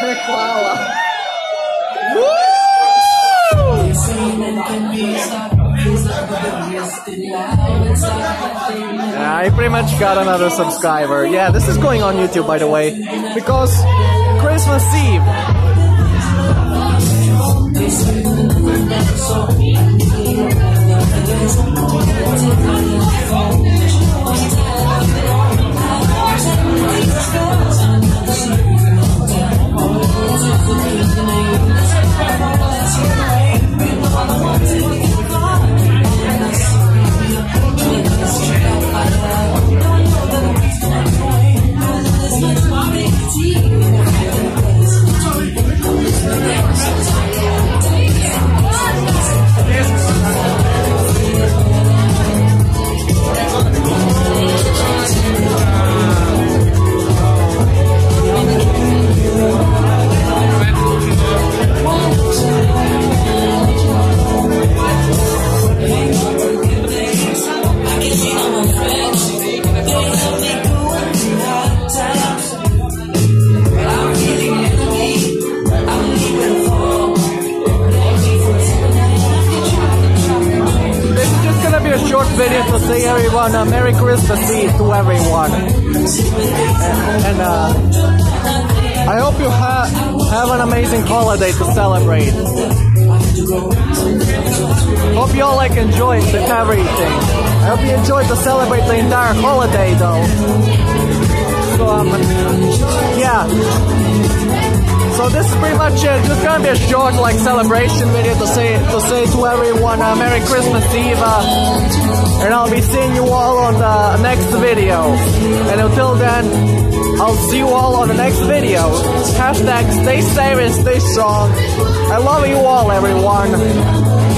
Hvala. Yeah, I pretty much got another subscriber. Yeah, this is going on YouTube, by the way, because Christmas Eve. Video to say everyone Merry Christmas Eve to everyone, and I hope you have an amazing holiday to celebrate. Hope you all enjoyed everything. I hope you enjoyed to celebrate the entire holiday though. So yeah. So this is pretty much it. Just gonna be a short celebration video to say to everyone Merry Christmas Eve, and I'll be seeing you all on the next video. And until then, I'll see you all on the next video. Hashtag stay safe and stay strong. I love you all, everyone.